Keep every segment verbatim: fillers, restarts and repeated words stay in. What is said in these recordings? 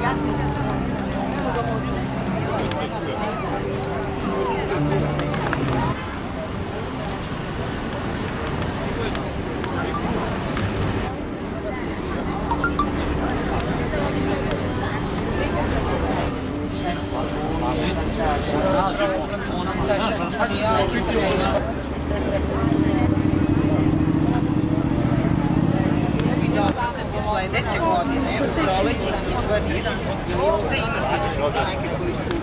Sljedeće godine, u proleći izvadiš i ovdje imaš vidiš stranke koji su...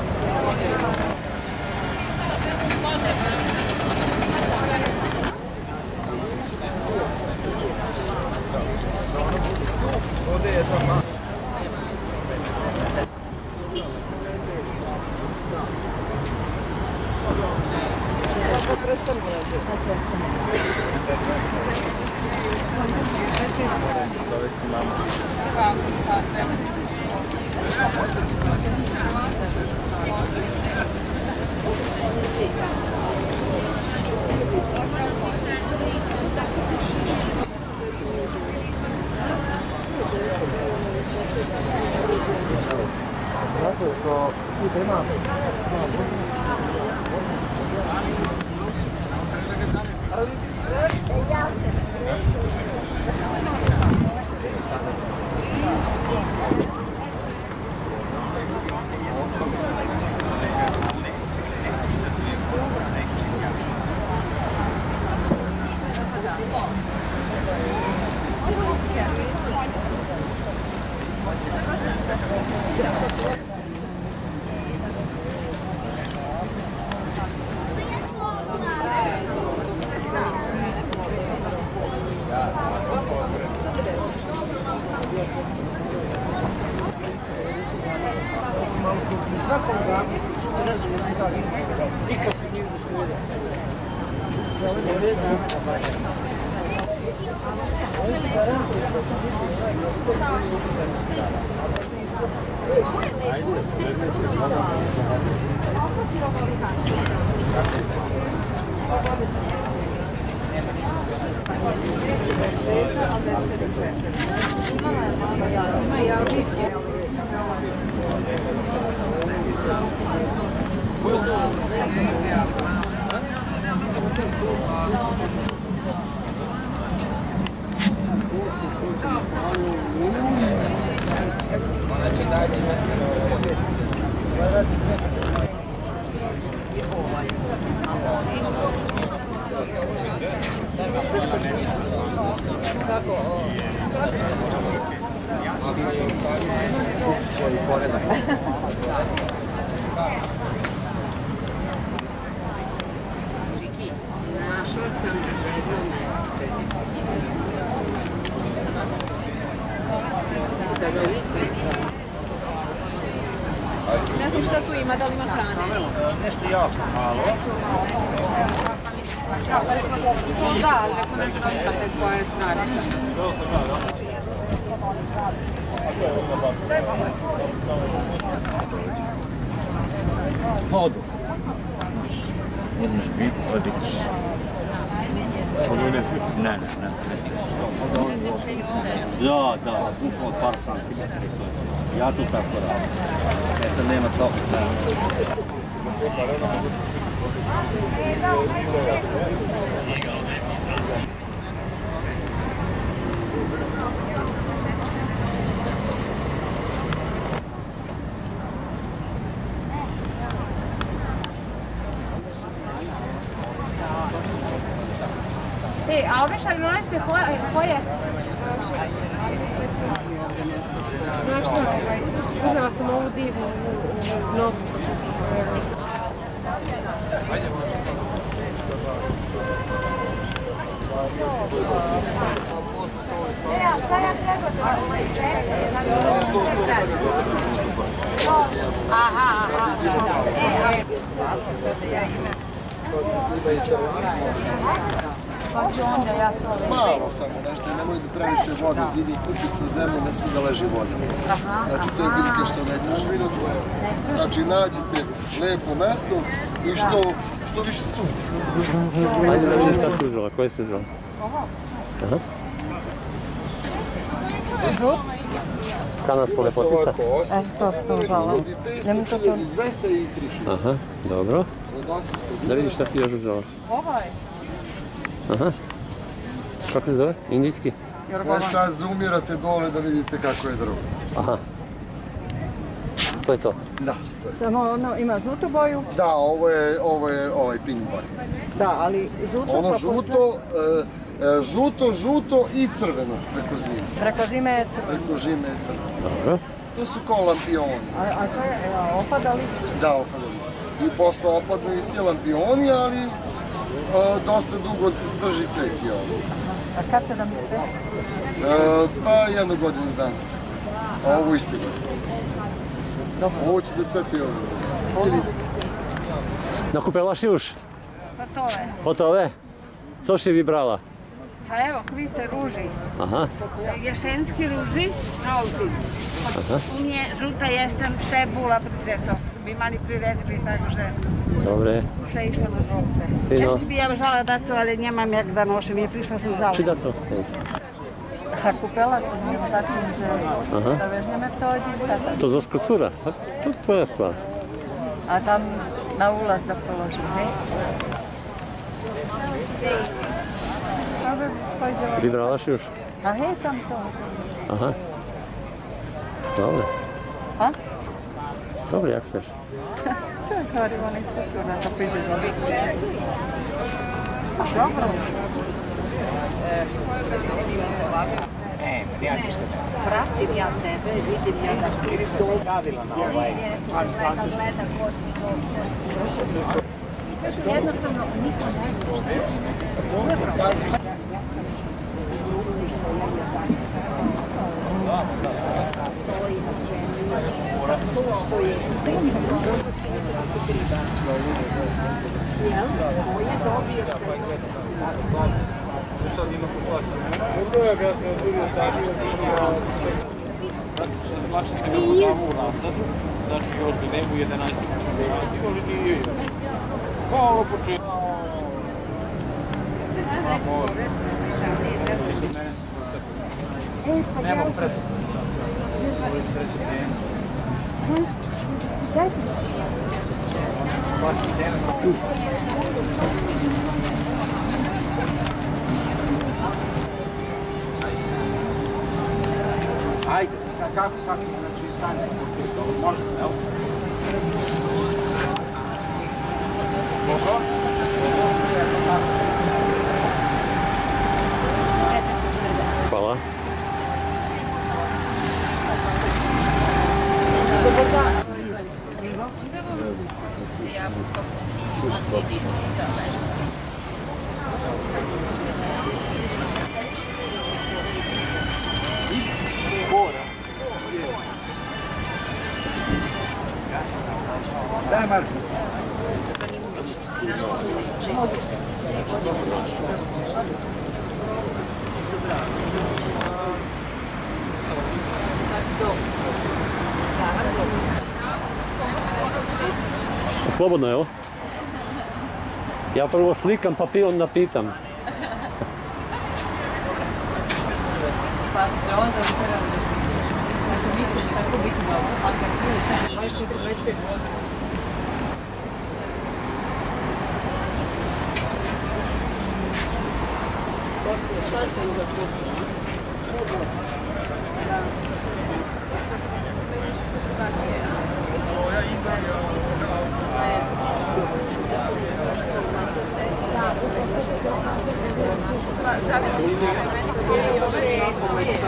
Ovdje je to malo. Dovesti mamu. Zato što puta ima. U svakom gradu su razumijeni zavisni, nikad se nije usvojila. Ne znam. Ima i audicije. Viki, našla sam jedno mjesto da ga uspjeti. Ne znam šta tu ima, da li ima hrane? Nešto jako malo. Da, ali ako ne znam imate tvoje stranice. Hodu. Možeš biti, odiš. Ono ne smije? Ne, ne, ne smije. Da, da, zvukno od par santimetri. Ja tu tako radim. Jer sam nema svakog strana. E, a ove šablone ste koje? Znaš što, uzela sam ovu divnu novu. Aha, aha, da, da. Malo samo nešto, nemoj da previše vode, zimi kućica zemlje, ne smije da leži voda. Znači to je biljke što ne traži. Znači nađite lepo mesto i što, što više sunca. Ajde reći šta si uzela, koje si uzela? Aha. Žut? Kanadska lepotica. Ovako, osamsto, hiljadu petsto, hiljadu dvesta i tri hiljade. Aha, dobro. Od osamsto Da vidiš šta si još uzela. Ovaj. Aha. Kako se zove? Indijski? E sad zoomirate dole da vidite kako je drugo. Aha. To je to. Da, to je. Samo ono ima žutu boju? Da, ovo je, ovo je ovaj pink boy. Da, ali žuto Ono pa žuto, e, e, žuto, žuto i crveno preko zime. posle- Preko zime je crveno. Preko zime je crveno. Dobro. To su kao lampioni. A, a to je a, opada list? Da, opadali ste. I posle opadnu i ti lampioni, ali e, dosta dugo drži cvet i ovo. A kad će da mi se? E, pa jednu godinu dana. tako. A ovo isti godin. Ovo će da cveti ovo. Nakupila si už? Готове. Готове? Co si vybrala? А ево, видите, ружи. Aha. Jesенски ружи, žolti. U nje žuta jesen, šebula, prideco. Bi mali priredili, takže Dobre. še išla na žolte. Fino. Ešte bi ja žala da to, ali nemam jak da nošem, je prišla sam za Či da co? A kupila sam ju takvim, že Aha. da vežne metodi. Tata. To zo skrucura? Pa to je tvoja stvar. A tam na ulaz da položim, hej? Dobro, pojde. Vybrala si už? A hej, tam to. Aha. Dobre. A? Dobre, jak chceš? To je govorim, ona iskućuna, da pojde za dobro. Pratim ja tebe, vidim ja da ti to stavila na ovaj. Jednostavno, niko ne zna. Ovo je problem. Ja sam stoji na zemlji, to što je jel? Ko je dobio se? Dobro je, ja sam odbudio sažio, lakše se ga podavao u nasadu, znači još da nebu jedanaest i može nije i pa ovo početno. Nemo pred. Ajde, kako, kako, znači stane, može, jel? Koliko? Hvala. Daj, Marko. Slobodno, evo. Ja prvo slikam pa onda pitam. Pazite, onda mi treba da se misliš tako biti dobro, a kad budete dvadeset četiri dvadeset pet godina. Šta ćemo za to? Zavisi od sebe, i ove i sami.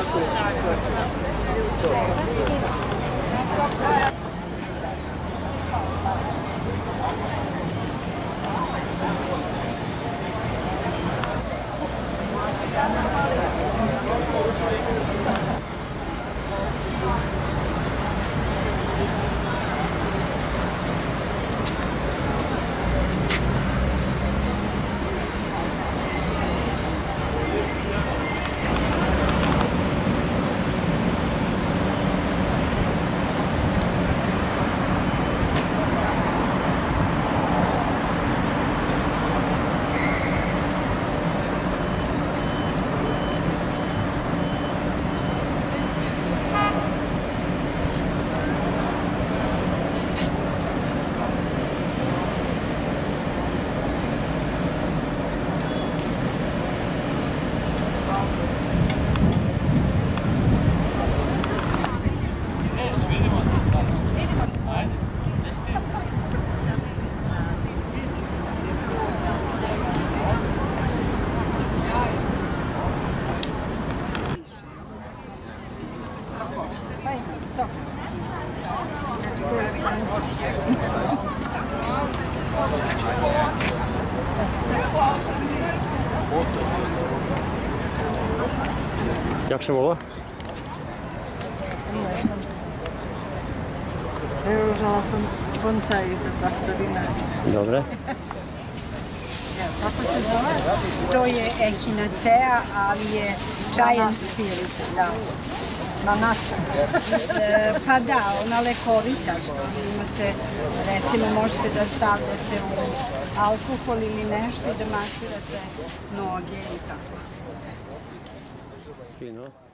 Jak się woła? Preložala sam boncaj za pastorina. Dobre. Kako se zove? To je echinacea, ali je giant spirit, da. Manasa. E, pa da, ona lekovita što imate, recimo možete da stavljate u alkohol ili nešto i da masirate noge i tako. Fino.